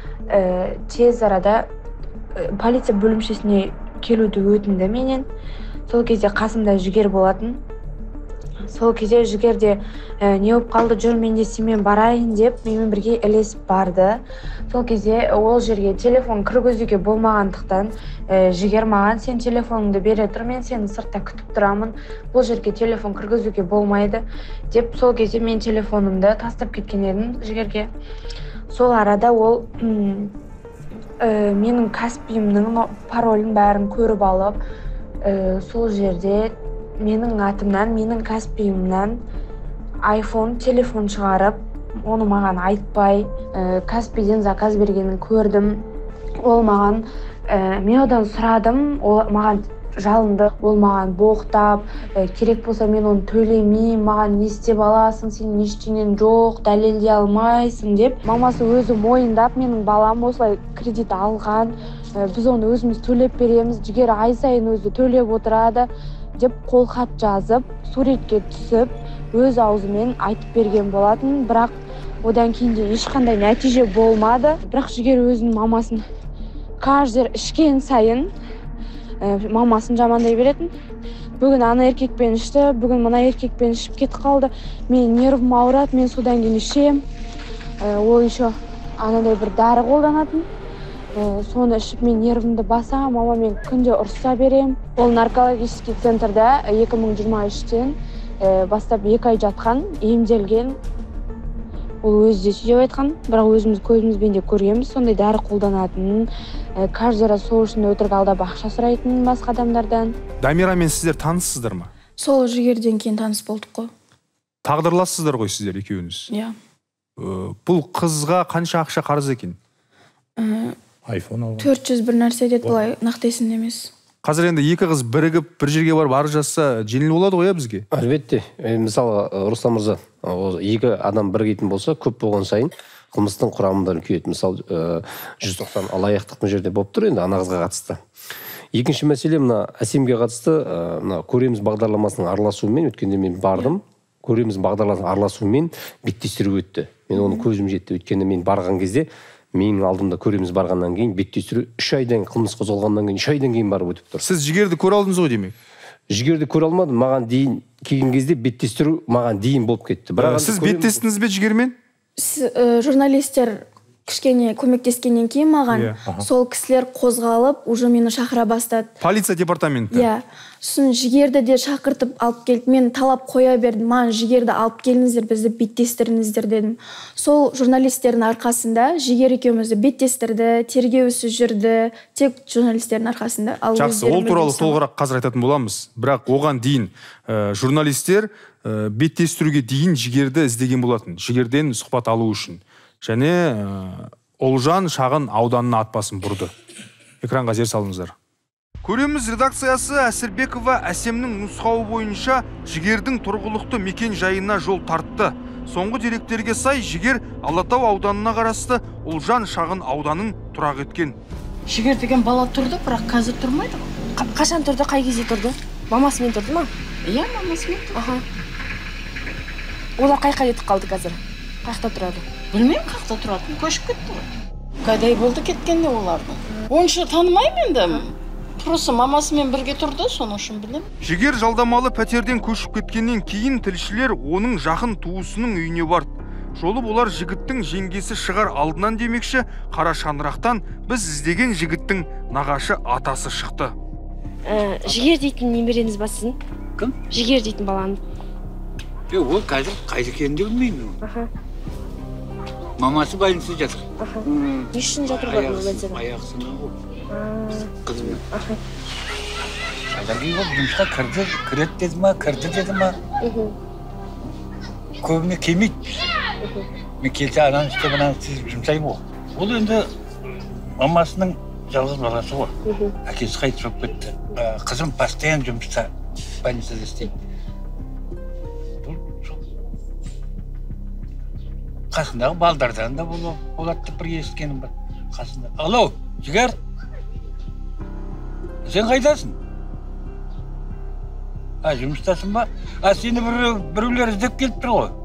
тез арада полиция бөлімшесіне келуді өтінді менен. Сол кезде қасымда Жігер болатын. Сол кезде Жігерде не болып қалды, жүр мен де сенімен барайын деп, менімен бірге ілесіп барды. Сол кезде ол жерге телефон кіргізуге болмағандықтан, Жігер маған сен телефоныңды бере тұр, мен сені сыртта күтіп тұрамын, бұл жерге телефон кіргізуге болмайды деп, сол кезде мен телефонымды тастап кеткен едім Жігерге. Сол арада ол менің каспиімнің паролін бәрін көріп алып, сол жерде менің атымнан менің каспиімнен айфон телефон шығарып, оны маған айтпай, каспиден заказ бергенін көрдім. Ол маған, мен одан сұрадым, ол маған жалынды, ол маған боқтап, керек болса мен оны төлемеймін, маған не істеп аласың, сен ештеңең жоқ, дәлелдей алмайсың деп. Мамасы өзі мойындап, менің балам осылай кредит алған, біз оны өзіміз төлеп береміз, Жігер ай сайын өзі төлеп отырады деп қолхат жазып, суретке түсіп, өз аузымен айтып берген болатын. Бірақ одан кейін де ешқандай нәтиже болмады. Бірақ Жігер өзінің мамасын каждый ішкен сайын мамасын жамандай беретін. Бүгін ана еркекпен ішті, бүгін мына еркекпен ішіп кетіп қалды. Мен нервім ауырады, мен содан кейін ішем. Ол еще анадай бір дәрі қолданатын. Соны ішіп мен нервімді баса, мамамен күнде ұрыса берем. Ол наркологический центрда екі мың жиырма үштен бастап екі ай жатқан, емделген. Ол өзі де сөйлеп айтқан, бірақ өзіміз көзімізбен де көргенбіз, сондай дәрі қолданатынын, каждый раз сол үшін өтірік алдап ақша сұрайтынын басқа адамдардан. Дамирамен сіздер таныссыздар ма? Сол Жігерден кейін таныс болдық қой. Тағдырлассыздар ғой сіздер екеуіңіз. Иә. Бұл қызға қанша ақша қарыз екен? Айфон алған. төрт жүз бір нәрсе деді, былай нақты есімде емес. Қазір енді екі қыз бірігіп бір жерге барып арыз жазса жеңіл болады ғой бізге? Әлбетте. Мысалы, Руслан мырза, екі адам бірігетін болса, көп болған сайын қылмыстың құрамында үлкейеді. Мысалы, жүз тоқсан алаяқтық мына жерде болып тұр енді ана қызға қатысты. Екінші мәселе мына Әсемге қатысты, мына көреміз бағдарламасының араласуымен, өткенде мен бардым, көреміз бағдарламасының араласуымен беттестіру өтті. Мен оны көзім жетті, өткенде мен барған кезде менің алдымда көреміз барғаннан кейін беттестіру үш айдан қылмыс қозғалғаннан кейін үш айдан кейін барып өтіп тұр. Сіз Жігерді көре алдыңыз ғой демек? Жігерді көре алмадым, маған дейін келген кезде беттестіру маған дейін болып кетті. Сіз беттестіңіз бе Жігермен? Журналистер кішкене көмектескеннен кейін маған сол кісілер қозғалып, уже мені шақыра бастады. Полиция департаменті? Иә. Сосын Жігерді де шақыртып алып келді. Мен талап қоя бердім, маған Жігерді алып келіңіздер, бізді беттестіріңіздер дедім. Сол журналистердің арқасында Жігер екеумізді беттестірді, тергеусіз жүрді, тек журналистердің арқасында. Жақсы, ол туралы толығырақ қазір айтатын боламыз. Бірақ оған дейін журналистер беттестіруге дейін Жігерді іздеген болатын. Жігерден сұхбат алу үшін. Және Олжан шағын ауданына атбасын бұрды. Экранға зер салыңыздар. Көреміз редакциясы Әсірбекова Әсемнің нұсқауы бойынша Жігердің тұрғылықты мекен жайына жол тартты. Соңғы деректерге сай Жігер Алатау ауданына қарасты Олжан шағын ауданын тұрақ еткен. Жігер деген бала тұрды, бірақ қазір тұрмайды. Қашан тұрды, қай кезде тұрды? Мамасымен тұрды ма? Иә, мамасымен. Аха. Олар қай қай етіп қалды қазір? Қайықта тұрады? Білмеймін, қайықта тұратын, көшіп кетті ғой. Қайдай болды кеткенде оларды. Онша танымаймын енді. Просто мамасымен бірге тұрды, соның үшін білем. Жігер жалдамалы пәтерден көшіп кеткеннен кейін тілшілер оның жақын туысының үйіне барды. Жолы болар жігіттің жеңгесі шығар алдынан демекші, қара шаңырақтан біз іздеген жігіттің нағашы атасы шықты. Жігер дейтін немереңіз ба сіздің? Кім? Жігер дейтін баланы. Жоқ, ол қазір қайда екенін де білмеймін. Мамасы больницада жатыр. Не үшін жатыр ғой больницада? Аяқ сынығы ғой. Қызымен. Содан кейін ол жұмысқа кірді, кіреді деді ма, кірді деді ма. Көбіне келмейді. Мен келсе ананы істеп, ананы істеп жұмсаймын ғой. Ол енді мамасының жалғыз баласы ғой. Әкесі қайтыс болып кетті. Қызым постоянно жұмыста больницада істейді. Қасындағы балдардан да болады деп бір ескенім бар. Қасында. Алло, Жігер? Сен қайдасың? А, жұмыстасың ба? А, сені біреулер іздеп келіп тұр ғой.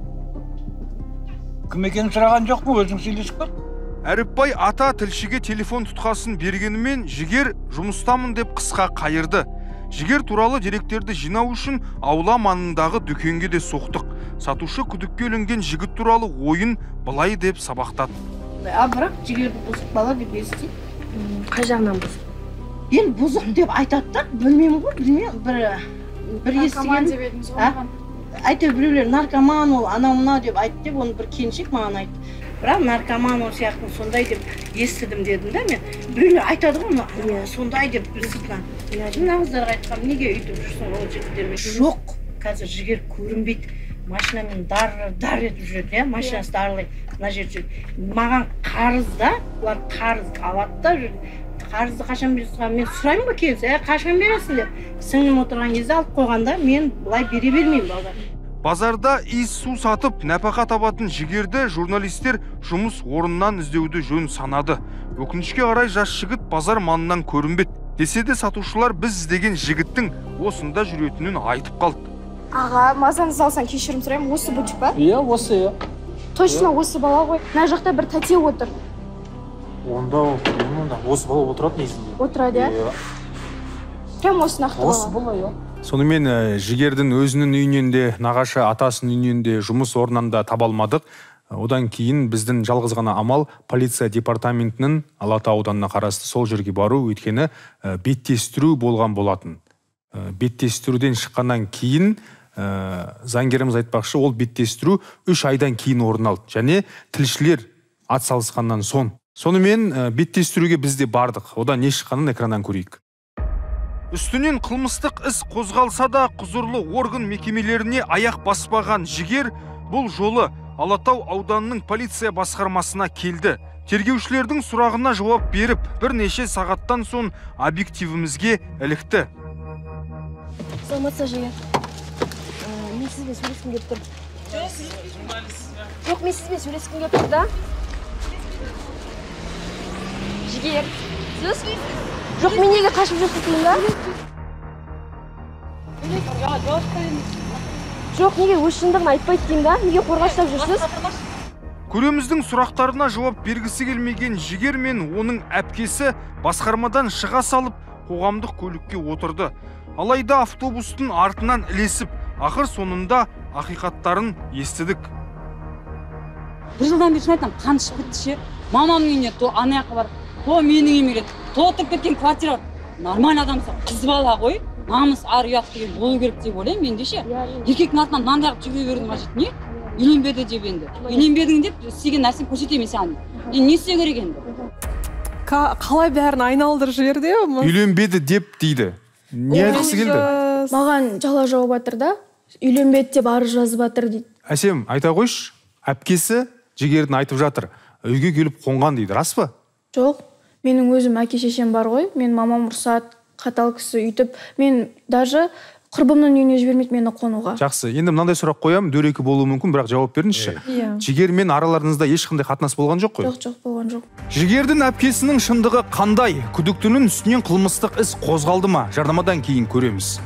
Кім екенін сұраған жоқ му? Өзің сөйлесіп көр. Әріпбай ата тілшіге телефон тұтқасын бергенімен Жігер жұмыстамын деп қысқа қайырды. Жігер туралы деректерді жинау үшін аула маңындағы дүкенге де соқтық. Сатушы күдікке ілінген жігіт туралы ойын былай деп сабақтады. А бірақ Жігерді бұзық бала деп естейді. Қай жағынан бұзық? Енді бұзық деп айтады да, білмеймін ғой, білмеймін. Бір естіген. Әйтеуір біреулер наркоман ол, анау мынау деп айтты деп, оны бір келіншек маған айтты. Бірақ наркоман ол сияқты сондай деп естідім дедім да мен. Біреулер айтады ғой, сондай деп сыртынан. мына қыздарға айтқам, неге өйтіп жүрсің ол жігіттермен? Жоқ, қазір жігер көрінбейді. Машинамен дар дар етіп жүреді, иә, машинасы дарлай, мына жер жүреді. Маған қарыз да, олар қарыз алады да жүреді. Қарызды қашан бересің? Мен сұраймын ба келсе, ә, қашан бересің деп. Сіңлім отырған кезде алып қойғанда мен бұлай бере бермеймін балдар. Базарда иіс су сатып, нәпақа табатын жігерді журналистер жұмыс орнынан іздеуді жөн санады. Өкінішке қарай жас жігіт базар маңынан көрінбеді. Десе де сатушылар біз іздеген жігіттің осында жүретінін айтып қалды. Аға, мазаңызды алсаң кешірім сұраймын, осы бутик па? Иә, осы, иә. Точно осы бала ғой. Мына жақта бір тәте отыр. Онда, онда осы бала отырады негізінде. Отырады, иә? Прям осы нақты бала. Осы бала, иә. Сонымен жігердің өзінің үйінен де, нағашы атасының үйінен де, жұмыс орнында табалмадық. Одан кейін біздің жалғыз ғана амал полиция департаментінің Алатау ауданына қарасты сол жерге бару, өйткені беттестіру болған болатын. Беттестіруден шыққаннан кейін заңгеріміз айтпақшы, ол беттестіру үш айдан кейін орын алды. Және тілшілер атсалысқаннан соң. Сонымен беттестіруге бізде бардық. Одан не шыққанын экраннан көрейік. Үстінен қылмыстық іс қозғалса да құзырлы орган мекемелеріне аяқ баспаған жігер бұл жолы Алатау ауданының полиция басқармасына келді. Тергеушілердің сұрағына жауап беріп, бірнеше сағаттан соң объективімізге ілікті. Саламатсыз жігер. Мен сізбен сөйлескім келіп тұр. Жоқ, мен сізбен сөйлескім келіп тұр да. Жігер, сіз? Жоқ, мен неге қашып жүрсіз дейін да? Жоқ, неге өз шындығын айтпайды дейін да? Неге қорғаштап жүрсіз? Көреміздің сұрақтарына жауап бергісі келмеген жігер мен оның әпкесі басқармадан шыға салып, қоғамдық көлікке отырды. Алайда автобустың артынан ілесіп, ақыр соңында ақиқаттарын естідік. Бір жылдан бері айтам, қан шығып бітті ше. Мамамның үйіне, то ана жаққа бар, то менің үйіме келеді. То отырып кеткен квартира нормальный адамса, қыз бала ғой, намыс ар ұят деген болу керек деп ойлаймын менде ше. Еркектің артынан мынандай қылып жүгіре берудің қажеті не? Үйленбеді деп енді. Үйленбедің деп істеген нәрсені көрсетемін саған. Енді не істеу керек енді? Қалай бәрін айналдырып жіберді? Үйленбеді деп дейді. Не айтқысы келді? Маған жала жауып жатыр да. Үйленбеді деп арыз жазып жатыр дейді. Әсем, айта қойшы, әпкесі жігердің айтып жатыр. Үйге келіп қонған дейді, рас па? Жоқ, менің өзім әке шешем бар ғой. Мен мамам рұқсат, қатал кісі үйтіп, мен даже құрбымның үйіне жібермейді мені қонуға. Жақсы, енді мынандай сұрақ қоямын, дөрекі болуы мүмкін, бірақ жауап беріңізші. Жігермен араларыңызда ешқандай қатынас болған жоқ қой? Жоқ, жоқ, болған жоқ. Жігердің әпкесінің шындығы қандай? Күдіктінің үстінен қылмыстық іс қозғалды ма? Жарнамадан кейін көреміз.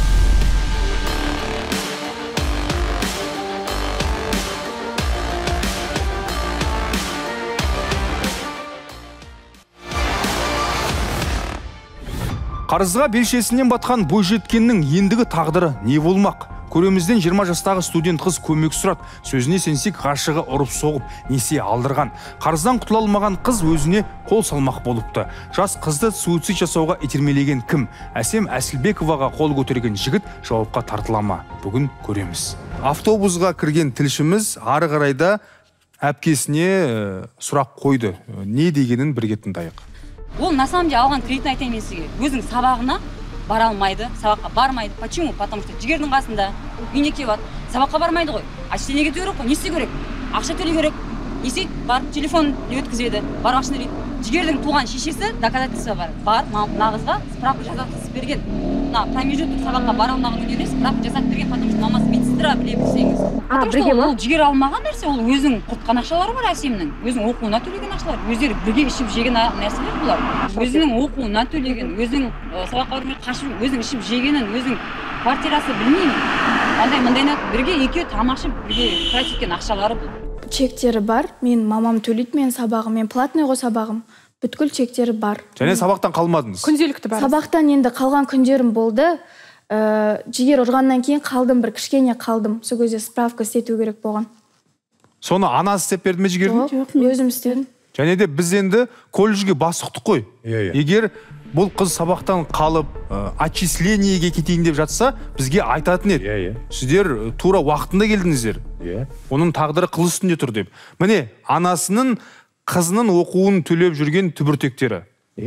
Қарызға белшесінен батқан бойжеткеннің ендігі тағдыры не болмақ? Көремізден жиырма жастағы студент қыз көмек сұрат. Сөзіне сенсек ғашығы ұрып соғып, несие алдырған. Қарыздан құтыла алмаған қыз өзіне қол салмақ болыпты. Жас қызды суицид жасауға итермелеген кім? Әсем Әсілбековаға қол көтерген жігіт жауапқа тартыла ма? Бүгін көреміз. Автобусға кірген тілшіміз ары қарайда әпкесіне сұрақ қойды. Не дегенін бірге тыңдайық. Ол на самом деле алған кредитін айтайын мен сізге. Өзінің сабағына бара алмайды, сабаққа бармайды. Почему? Потому что жігердің қасында үйіне келіп, сабаққа бармайды ғой. А ештеңе кету керек қой, не істеу керек? Ақша төлеу керек. Не істейді? Бар, телефон өткізеді, бар ақша төлейді. Жігердің туған шешесі доказательство бар. Бар, мына қызға справка жасатып берген. Мына промежуток сабаққа бара алмаған күндерде справка жасатып берген, потому что мамасы медсестра, біле білсеңіз. Потому что ол жігер алмаған нәрсе, ол өзінің құртқан ақшалары бар Әсемнің. Өзінің оқуына төлеген ақшалар. Өздері бірге ішіп жеген нәрселер бұлар. Өзінің оқуына төлеген, өзінің сабаққа бармай қашып, өзінің ішіп жегенін, өзінің квартирасы білмеймін. Андай мындайына бірге екеуі тамақ ішіп, бірге тратить еткен ақшалары бұл. Чектері бар, мен мамам төлейді мен сабағым, мен платный ғой сабағым. Бүткіл чектері бар. Және сабақтан қалмадыңыз? Күнделікті бар. Сабақтан енді қалған күндерім болды. Жігер ұрғаннан кейін қалдым, бір кішкене қалдым. Сол кезде справка істету керек болған. Соны анасы істеп берді ме жігердің? Жоқ, өзім істедім. Және де біз енді колледжге бас сұқтық қой. Егер бұл қыз сабақтан қалып, отчислениеге кетейін деп жатса, бізге айтатын еді. Сіздер тура уақытында келдіңіздер. Оның тағдыры қыл үстінде тұр деп. Міне, анасының қызының оқуын төлеп жүрген түбіртектері.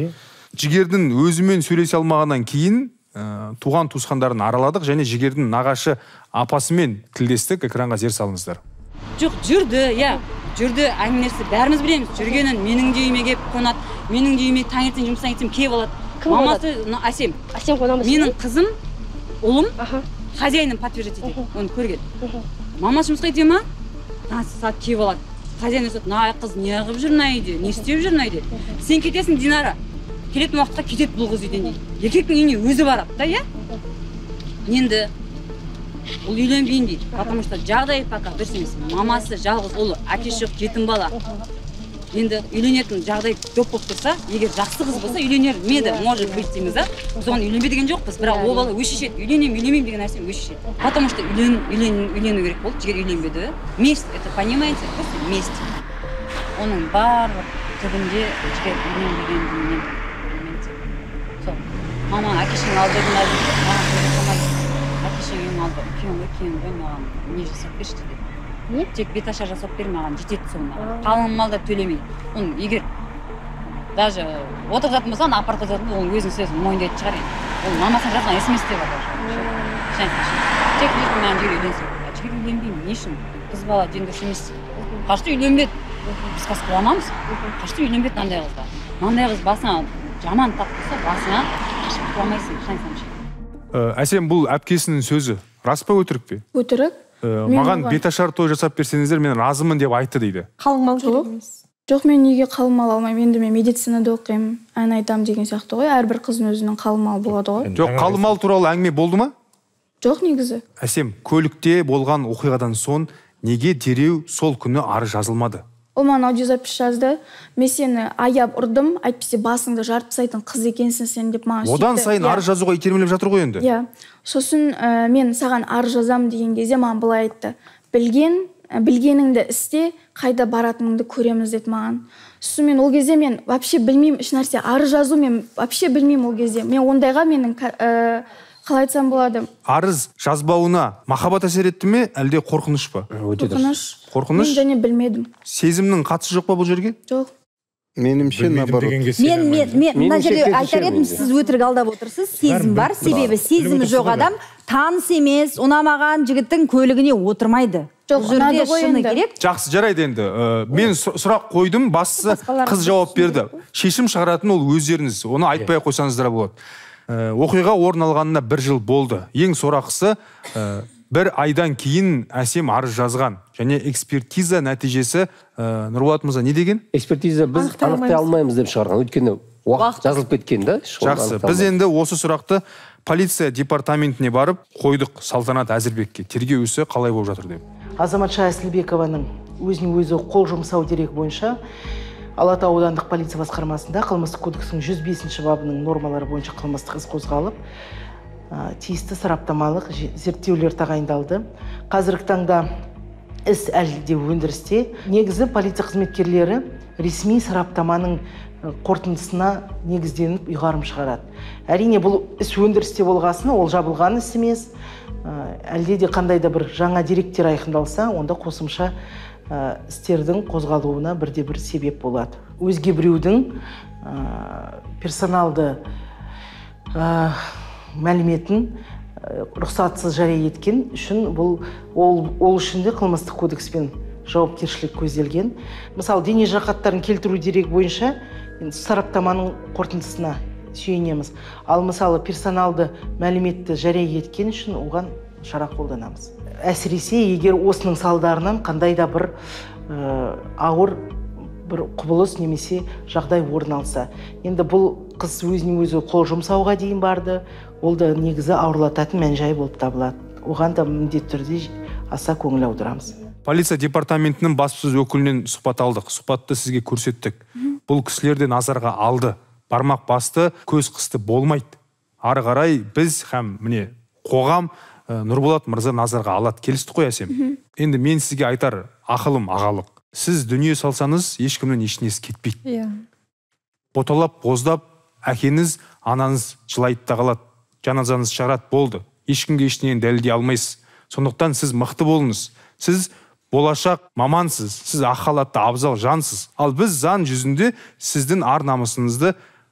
Жігердің өзімен сөйлесе алмағаннан кейін ә, туған туысқандарын араладық және Жігердің нағашы апасымен тілдестік. Экранға зер салыңыздар. Жоқ, жүрді, иә. Жүрді, әңгімесі бәріміз білеміз. Жүргенін менің де үйіме келіп қонады. Менің де үйіме таңертең жұмыстан кетсем келіп алады. Мамасы Әсем. Әсем қонамыз. Менің қызым, ұлым, хозяиным подтверждать етеді. Оны көрген. Мамасы жұмысқа кете ма? Саат келіп алады. Хозяин айтады, "Най қыз, не қылып жүр мына үйде? Не істеп жүр мына үйде? Сен кетесің, Динара. Келетін уақытта кетеді бұл қыз үйден" дейді. Еркектің үйіне өзі барады да, иә? Енді ол үйленбейін дейді, потому что жағдай пока дұрыс емес. Мамасы жалғыз ұлы, әкесі жоқ, жетім бала. Енді үйленетін жағдай көп болып тұрса, егер жақсы қыз болса үйленер меді, может быть дейміз, да? Біз оған үйленбе деген жоқпыз, бірақ ол бала өз шешеді. Үйленем, үйленмеймін деген нәрсе өз шешеді. Потому что үйлен, үйлен, үйлену керек болды, Жігер үйленбеді. Месть, это понимаете, просто месть. Оның барлық түбінде Жігер үйленбеген деймін. Сол. Мама әкешің алдырдың алдырдың, маған сөйлесемайды. Әкешің ең алды, үлкен ғой, үлкен ғой, маған не жасап берші деді. Не? Тек беташар жасап бер, маған жетеді соны. Қалың малда төлемей. Оны егер даже отырып жататын болса, апарып жататын, ол өзінің сөзін мойындайтын шығар енді. Ол мамасының жазған смс те бар. Тек ешкім маған Жігер үйленсін. Жігер үйленбеймін, не үшін? Қыз бала ден дұрыс емес. Қашты үйленбеді. Біз қас қыламамыз. Қашты үйленбеді мынандай қызға. Мынандай қыз басына жаман тап болса, басына қашып қыламайсың, шайсамшы. Әсем, бұл әпкесінің сөзі рас па, өтірік пе? Өтірік. Маған беташар той жасап берсеңіздер, мен разымын деп айтты дейді. Қалың мал керек емес. Жоқ, мен неге қалың мал алмаймын? Енді мен медицинада оқимын, ән айтамын деген сияқты ғой. Әрбір қыздың өзінің қалың малы болады ғой. Жоқ, қалың мал туралы әңгіме болды ма? Жоқ, негізі. Әсем, көлікте болған оқиғадан соң неге дереу сол күні арыз жазылмады? Ол маған аудиозапись жазды. Мен сені аяп ұрдым, әйтпесе басыңды жарып тастайтын қыз екенсің сен деп маған сөйтті. Одан сайын арыз жазуға итермелеп жатыр ғой енді. Иә. Сосын мен саған арыз жазамын деген кезде маған былай айтты. Білген, білгеніңді істе, қайда баратыныңды көреміз деді маған. Сосын мен ол кезде мен вообще білмеймін іш нәрсе, арыз жазу мен вообще білмеймін ол кезде. Мен ондайға менің қалай айтсам болады. Арыз жазбауына махаббат әсер етті ме, әлде қорқыныш па? Қорқыныш. Қорқыныш? Мен және білмедім. Сезімнің қатысы жоқ па бұл жерге? Жоқ. Менімше наоборот. Мен мен мен мына жерде айтар едім, сіз өтірік алдап отырсыз. Сезім бар, себебі сезімі жоқ адам таныс емес, ұнамаған жігіттің көлігіне отырмайды. Жоқ, ұнады ғой енді. Жақсы, жарайды енді. Мен сұрақ қойдым, бастысы қыз жауап берді. Шешім шығаратын ол өздеріңіз. Оны айтпай қойсаңыздар болады. Оқиға орын алғанына бір жыл болды. Ең сорақысы бір айдан кейін Әсем арыз жазған. Және экспертиза нәтижесі Нұрболат мырза не деген? Экспертиза біз анықтай алмаймыз деп шығарған. Өйткені уақыт жазылып кеткен да. Жақсы, біз енді осы сұрақты полиция департаментіне барып қойдық Салтанат Әзірбекке. Тергеу ісі қалай болып жатыр деп. Азаматша Әсілбекованың өзіне өзі қол жұмсау дерегі бойынша Алатау аудандық полиция басқармасында қылмыстық кодексінің жүз бесінші бабының нормалары бойынша қылмыстық іс қозғалып, тиісті сараптамалық зерттеулер тағайындалды. Қазіргі таңда іс әлі де өндірісте. Негізі полиция қызметкерлері ресми сараптаманың қорытындысына негізденіп ұйғарым шығарады. Әрине бұл іс өндірісте болғасын, ол жабылған іс емес. Әлде де қандай да бір жаңа деректер айқындалса, онда қосымша істердің қозғалуына бірде бір себеп болады. Өзге біреудің персоналды мәліметін рұқсатсыз жария еткен үшін бұл ол үшін де қылмыстық кодекспен жауапкершілік көзделген. Мысалы, дене жарақаттарын келтіру дерегі бойынша сараптаманың қорытындысына сүйенеміз. Ал мысалы персоналды мәліметті жария еткен үшін оған шара қолданамыз. Әсіресе егер осының салдарынан қандай да бір ауыр бір құбылыс немесе жағдай орын алса. Енді бұл қыз өзіне өзі қол жұмсауға дейін барды. Ол да негізі ауырлататын мән-жай болып табылады. Оған да міндетті түрде аса көңіл аударамыз. Полиция департаментінің баспасөз өкілінен сұхбат алдық. Сұхбатты сізге көрсеттік. Бұл кісілерді назарға алды. Бармақ басты, көз қысты болмайды. Ары қарай біз һәм міне қоғам Нұрболат мырза назарға алады. Келісті қой Әсем. Енді мен сізге айтар ақылым ағалық. Сіз дүние салсаңыз, ешкімнен ешнесі кетпейді. Боталап, боздап, әкеңіз, анаңыз жылайды да қалады. Жаназаңыз шығарады, болды. Ешкімге ештеңені дәлелдей алмайсыз. Сондықтан сіз мықты болыңыз. Сіз болашақ мамансыз, сіз ақ халатты абзал жансыз. Ал біз заң жүзінде сіздің ар намысыңызды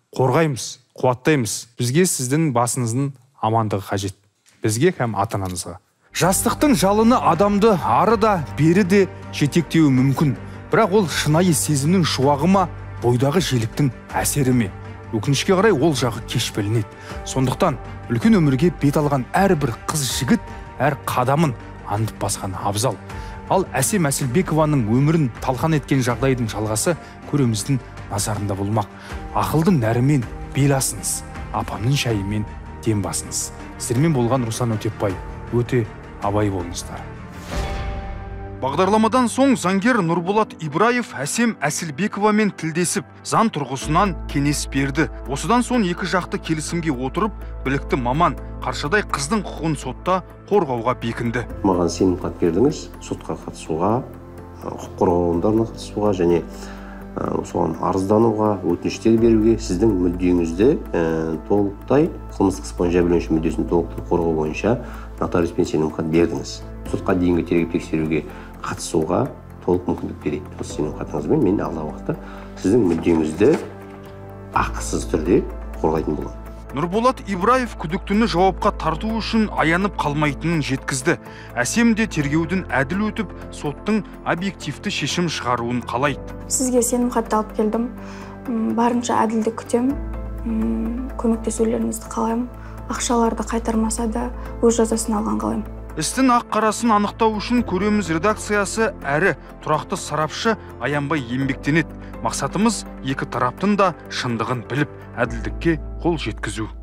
қорғаймыз, қуаттаймыз. Бізге сіздің басыңыздың амандығы қажет. Бізге һәм ата-анаңызға. Жастықтың жалыны адамды ары да бері де жетектеуі мүмкін. Бірақ ол шынайы сезімнің шуағы ма, бойдағы желіктің әсері ме? Өкінішке қарай ол жағы кеш білінеді. Сондықтан үлкен өмірге бет алған әрбір қыз жігіт әр қадамын аңдып басқан абзал. Ал Әсем Әсілбекованың өмірін талқан еткен жағдайдың жалғасы көреміздің назарында болмақ. Ақылдың нәрімен бел асыңыз, апамның шайымен дем басыңыз. Сіздермен болған Руслан Өтепбай. Өте абай болыңыздар. Бағдарламадан соң заңгер Нұрболат Ибраев Әсем Әсілбековамен тілдесіп, заң тұрғысынан кеңес берді. Осыдан соң екі жақты келісімге отырып, білікті маман қаршадай қыздың құқығын сотта қорғауға бекінді. Маған сенімхат бердіңіз, сотқа қатысуға, құқық қорғау орындарына қатысуға және соған арыздануға, өтініштер беруге, сіздің мүддеңізді толықтай қылмыстық іс бойынша жәбірленуші мүддесін толықтай қорғау бойынша нотариуспен сенімхат бердіңіз. Сотқа дейінгі тергеп тексеруге қатысуға толық мүмкіндік береді. Осы сенімхатыңызбен мен алдағы уақытта сіздің мүддеңізді ақысыз түрде қорғайтын боламын. Нұрболат Ибраев күдіктіні жауапқа тарту үшін аянып қалмайтынын жеткізді. Әсем де тергеудің әділ өтіп, соттың объективті шешім шығаруын қалайды. Сізге сенімхатты алып келдім. Барынша әділдік күтем. Көмектесулеріңізді қалаймын. Ақшаларды қайтармаса да өз жазасын алған қалаймын. Істің ақ қарасын анықтау үшін көреміз редакциясы әрі тұрақты сарапшы аянбай еңбектенеді. Мақсатымыз екі тараптың да шындығын біліп, әділдікке қол жеткізу.